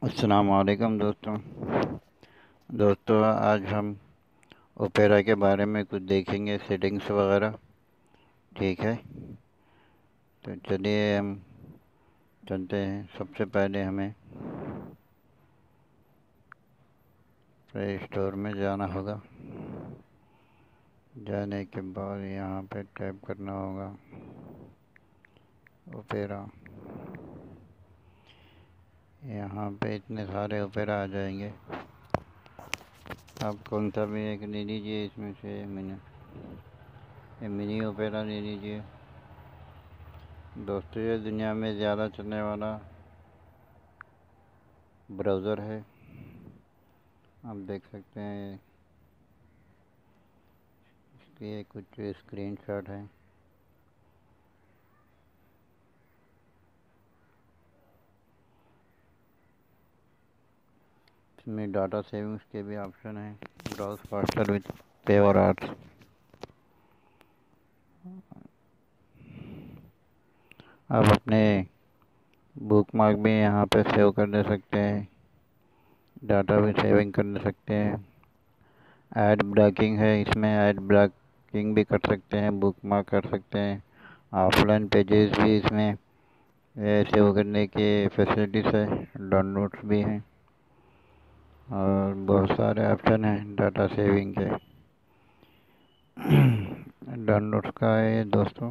अस्सलाम वालेकुम दोस्तों आज हम ओपेरा के बारे में कुछ देखेंगे, सेटिंग्स वगैरह। ठीक है, तो चलिए हम चलते हैं। सबसे पहले हमें प्ले स्टोर में जाना होगा। जाने के बाद यहाँ पे टैप करना होगा ओपेरा। यहाँ पे इतने सारे ओपेरा आ जाएंगे, आप कौन सा भी एक ले लीजिए। इसमें से मिनी ओपेरा ले लीजिए। दोस्तों, ये दुनिया में ज़्यादा चलने वाला ब्राउज़र है। आप देख सकते हैं, इसके कुछ स्क्रीनशॉट हैं। इसमें डाटा सेविंग्स के भी ऑप्शन हैं। Browse faster with fewer ads. आप अपने बुक मार्क भी यहाँ पे सेव कर दे सकते हैं, डाटा भी सेविंग कर सकते हैं। ऐड ब्लॉकिंग है, इसमें ऐड ब्लॉकिंग भी कर सकते हैं, बुक मार्क कर सकते हैं। ऑफलाइन पेजेस भी इसमें सेव करने की फैसिलिटीज़ है। डाउनलोड्स भी हैं और बहुत सारे ऑप्शन हैं डाटा सेविंग के। डाउनलोड्स का है दोस्तों।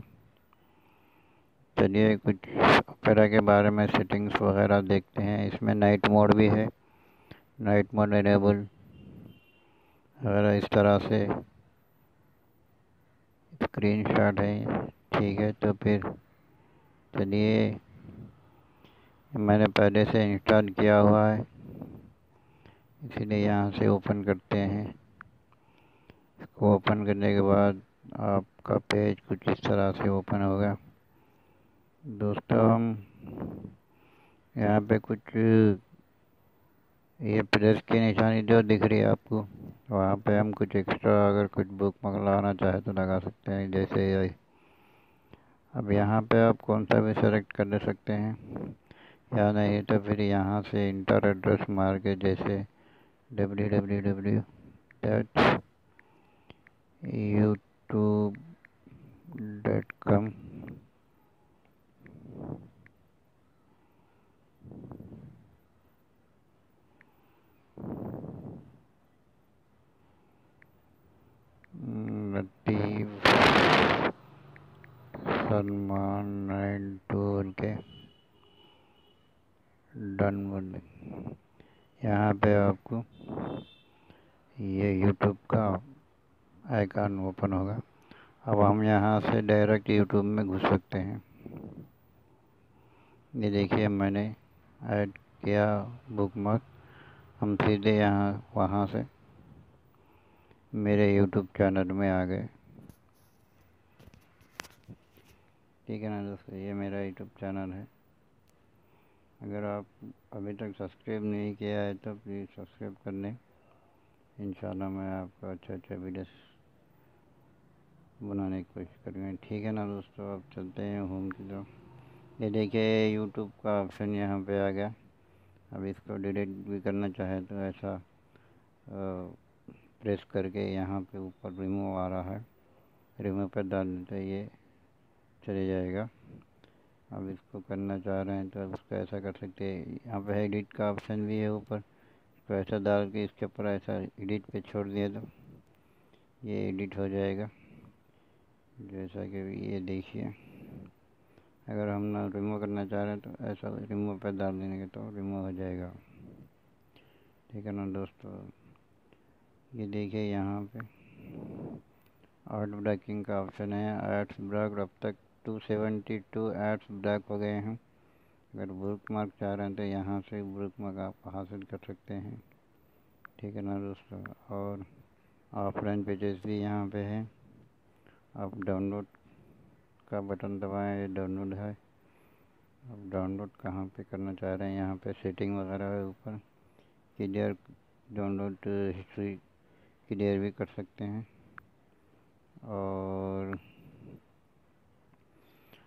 चलिए कुछ ओपेरा के बारे में सेटिंग्स वगैरह देखते हैं। इसमें नाइट मोड भी है, नाइट मोड इनेबल वगैरह इस तरह से स्क्रीनशॉट है। ठीक है, तो फिर चलिए, मैंने पहले से इंस्टॉल किया हुआ है, इसीलिए यहाँ से ओपन करते हैं। इसको ओपन करने के बाद आपका पेज कुछ इस तरह से ओपन होगा। दोस्तों, हम यहाँ पे कुछ ये प्लस की निशानी जो दिख रही है आपको, वहाँ पे हम कुछ एक्स्ट्रा अगर कुछ बुक लगाना चाहे तो लगा सकते हैं, जैसे ये। अब यहाँ पे आप कौन सा भी सेलेक्ट कर ले सकते हैं, या नहीं तो फिर यहाँ से इंटर एड्रेस मार के, जैसे www.youtube.com लतीफ़ सलमान 92 के डन बोल। यहाँ पे आपको ये यूट्यूब का आइकन ओपन होगा। अब हम यहाँ से डायरेक्ट यूट्यूब में घुस सकते हैं। ये देखिए, मैंने ऐड किया बुकमार्क। हम सीधे यहाँ वहाँ से मेरे यूट्यूब चैनल में आ गए। ठीक है ना दोस्तों, ये मेरा यूट्यूब चैनल है। अगर आप अभी तक सब्सक्राइब नहीं किया है तो प्लीज़ सब्सक्राइब कर लें। इंशाल्लाह मैं आपको अच्छे वीडियोस बनाने की कोशिश करूँगा। ठीक है ना दोस्तों, अब चलते हैं होम की तरफ। ये देखिए, यूट्यूब का ऑप्शन यहाँ पे आ गया। अब इसको डिलीट भी करना चाहे तो ऐसा प्रेस करके यहाँ पे ऊपर रिमूव आ रहा है, रिमूव पर डाल देते ये चले जाएगा। अब इसको करना चाह रहे हैं तो अब उसको ऐसा कर सकते हैं। यहाँ पे एडिट का ऑप्शन भी है ऊपर, इसको ऐसा डाल के इसके ऊपर ऐसा एडिट पे छोड़ दिया तो ये एडिट हो जाएगा। जैसा कि ये देखिए, अगर हम ना रिमूव करना चाह रहे हैं तो ऐसा रिमूव पे डाल देने के तो रिमूव हो जाएगा। ठीक है ना दोस्तों, ये देखिए यहाँ पे एड ब्लॉकिंग का ऑप्शन है। एड्स ब्लॉक, अब तक 272 एड्स ब्लॉक हो गए हैं। अगर बुक मार्क चाह रहे हैं तो यहाँ से बुक मार्क आप हासिल कर सकते हैं। ठीक है ना दोस्तों, और ऑफलाइन पेजेस भी यहाँ पे है। आप डाउनलोड का बटन दबाएं, ये डाउनलोड है। अब डाउनलोड कहाँ पे करना चाह रहे हैं, यहाँ पे सेटिंग वगैरह है ऊपर। क्लियर डाउनलोड हिस्ट्री क्लियर भी कर सकते हैं। और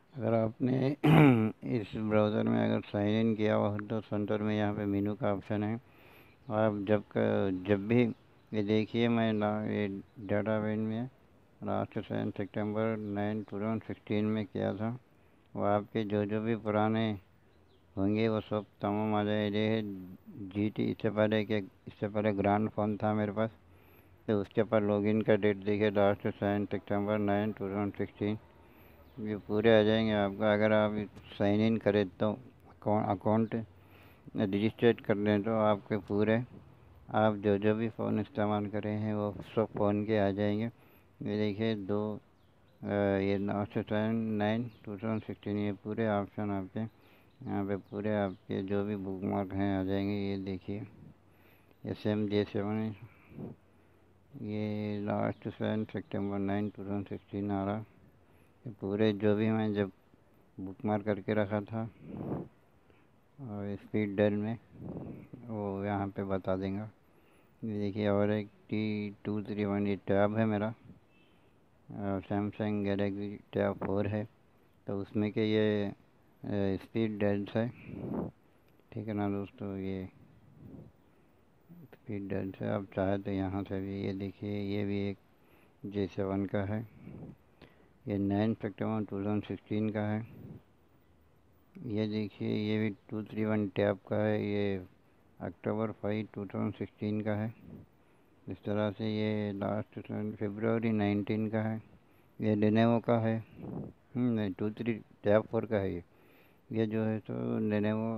अगर आपने इस ब्राउज़र में अगर साइन इन किया हुआ हो तो सेंटर में यहाँ पे मेनू का ऑप्शन है। आप जब भी ये देखिए मैं ये डाटा बेन में लास्ट साइन सितंबर 9 2016 में किया था। वो आपके जो भी पुराने होंगे वो सब तमाम आ जाए। ये GT इससे पहले ग्रांड फ़ोन था मेरे पास, तो उसके ऊपर लॉगिन का डेट देखिए लास्ट साइन सितंबर 9 2016। ये पूरे आ जाएंगे आपका। अगर आप साइन इन करें तो अकाउंट रजिस्ट्रेट कर लें तो आपके पूरे आप जो भी फ़ोन इस्तेमाल करें हैं वो सब फ़ोन के आ जाएंगे। ये देखिए ये लास्ट साइन 9 2016 ये पूरे ऑप्शन आपके यहाँ पे पूरे आपके जो भी बुक मार्क हैं आ जाएंगे। ये देखिए SM-J7 ये लास्ट साइन सितंबर 9 2016 आ रहा। ये पूरे जो भी मैं जब बुक मार्क करके रखा था और स्पीड डायल में वो यहाँ पे बता देगा। ये देखिए और एक T231 ये टैब है मेरा, सैमसंग गैलेक्सी टैब 4 है, तो उसमें के ये स्पीड डायल्स है। ठीक है ना दोस्तों, ये स्पीड डायल्स है। आप चाहे तो यहाँ से भी ये देखिए ये भी एक J7 का है। ये 9 सितंबर 2016 का है। ये देखिए ये भी 231 टैब का है। ये अक्टूबर 5 2016 का है। इस तरह से ये लास्ट फरवरी 19 का है। ये लेनोवो का है। नहीं 23 टैब 4 का है ये जो है तो लेनोवो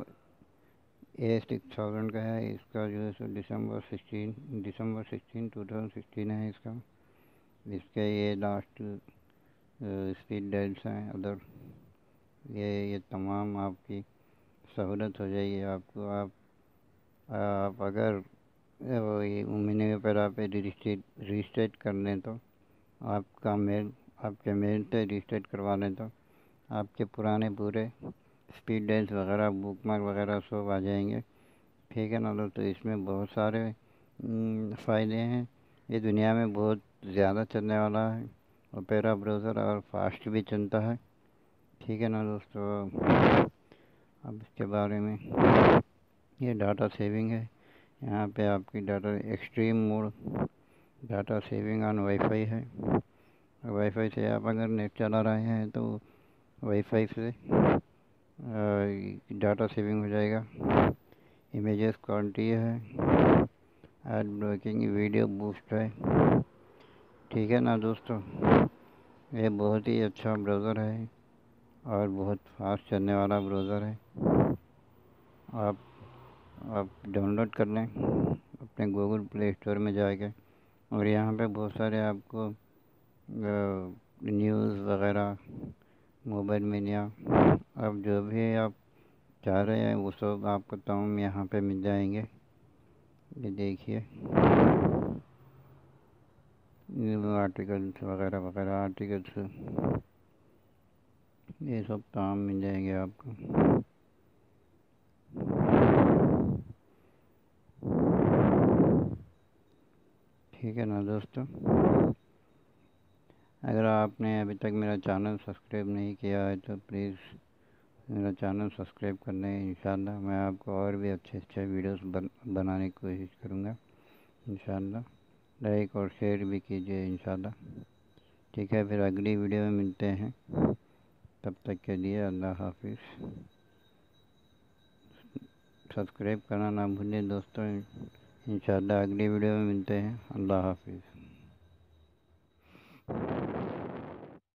A6000 का है। इसका जो है सो दिसंबर 16 2016 है इसका। इसके ये लास्ट स्पीड डायल्स हैं उधर। ये तमाम आपकी सहूलत हो जाएगी आपको। आप अगर वो ये महीने पर आप रजिस्ट्रेट कर लें तो आपके मेल से रजिस्ट्रेट करवा लें तो आपके पुराने पूरे स्पीड डायल्स वगैरह बुक मार्क वगैरह सब आ जाएंगे। ठीक है ना दोस्तों, इसमें बहुत सारे फ़ायदे हैं। ये दुनिया में बहुत ज़्यादा चलने वाला है ओपेरा ब्राउज़र और फास्ट भी चलता है। ठीक है ना दोस्तों, अब इसके बारे में ये डाटा सेविंग है। यहाँ पे आपकी data extreme mode data saving on wifi है। वाईफाई से आप अगर नेट चला रहे हैं तो वाईफाई से डाटा सेविंग हो जाएगा। इमेजेस क्वालिटी है, एड ब्लॉकिंग, वीडियो बूस्ट है। ठीक है ना दोस्तों, ये बहुत ही अच्छा ब्राउज़र है और बहुत फास्ट चलने वाला ब्राउज़र है। आप डाउनलोड कर लें अपने गूगल प्ले स्टोर में जाके, और यहाँ पे बहुत सारे आपको न्यूज़ वगैरह मोबाइल मीडिया अब जो भी आप चाह रहे हैं वो सब आपको तमाम यहाँ पे मिल जाएंगे। ये देखिए आर्टिकल्स वगैरह वगैरह आर्टिकल्स ये सब तमाम मिल जाएंगे आपको। ठीक है ना दोस्तों, अगर आपने अभी तक मेरा चैनल सब्सक्राइब नहीं किया है तो प्लीज़ मेरा चैनल सब्सक्राइब कर लें। इंशाल्लाह मैं आपको और भी अच्छे अच्छे वीडियोस बनाने की कोशिश करूँगा। इंशाल्लाह लाइक और शेयर भी कीजिए इंशाल्लाह। ठीक है, फिर अगली वीडियो में मिलते हैं। तब तक के लिए अल्लाह हाफिज़। सब्सक्राइब करना ना भूलें दोस्तों। इंशाल्लाह अगली वीडियो में मिलते हैं। अल्लाह हाफिज़।